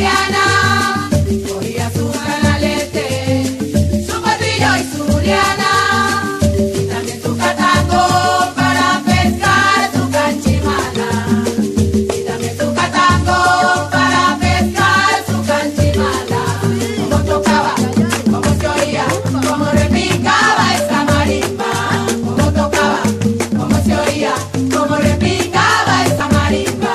Diana, cogía su canalete, su potrillo y su liana, y también su catango para pescar su canchimala, y también su catango para pescar su canchimala. Como tocaba, como se oía, como repicaba esa marimba, como tocaba, como se oía, como repicaba esa marimba.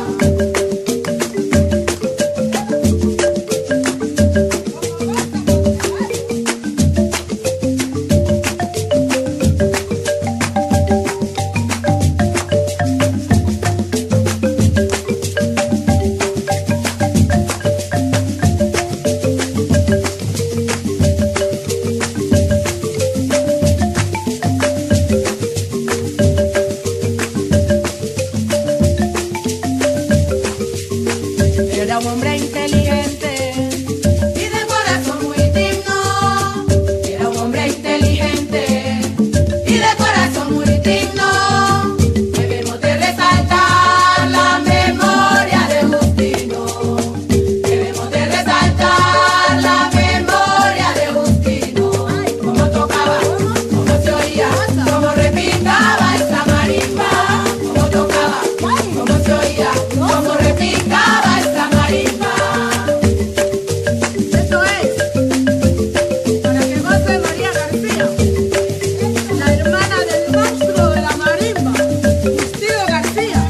Era un hombre inteligente y de corazón muy digno. Era un hombre inteligente y de corazón muy digno. Debemos de resaltar la memoria de Justino. Debemos de resaltar la memoria de Justino. Cómo tocaba, cómo se oía, cómo repicaba esa marimba. Cómo tocaba, cómo se oía, cómo repicaba esa marimba. Eso es, para que goce María García, la hermana del monstruo de la marimba, Justino García.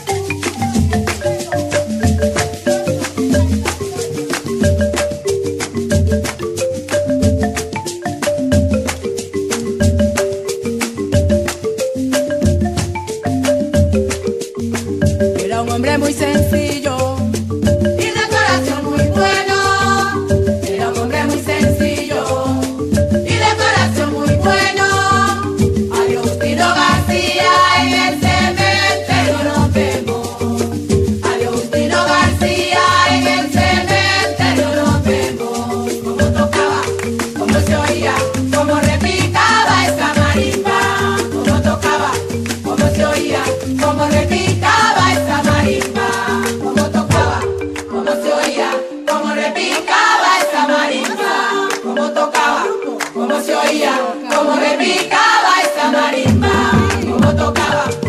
Era un hombre muy sencillo y de corazón muy bueno. Era un hombre muy sencillo y de corazón muy bueno. A Justino García en el cementerio nos vemos. A Justino García en el cementerio nos vemos. Como tocaba, como se oía, como repicaba esa marimba. Como tocaba, como se oía, como repicaba esa marimba. Como tocaba, como se oía, como repicaba esa marimba. Como tocaba, como se oía, como repicaba esa marimba. Como tocaba,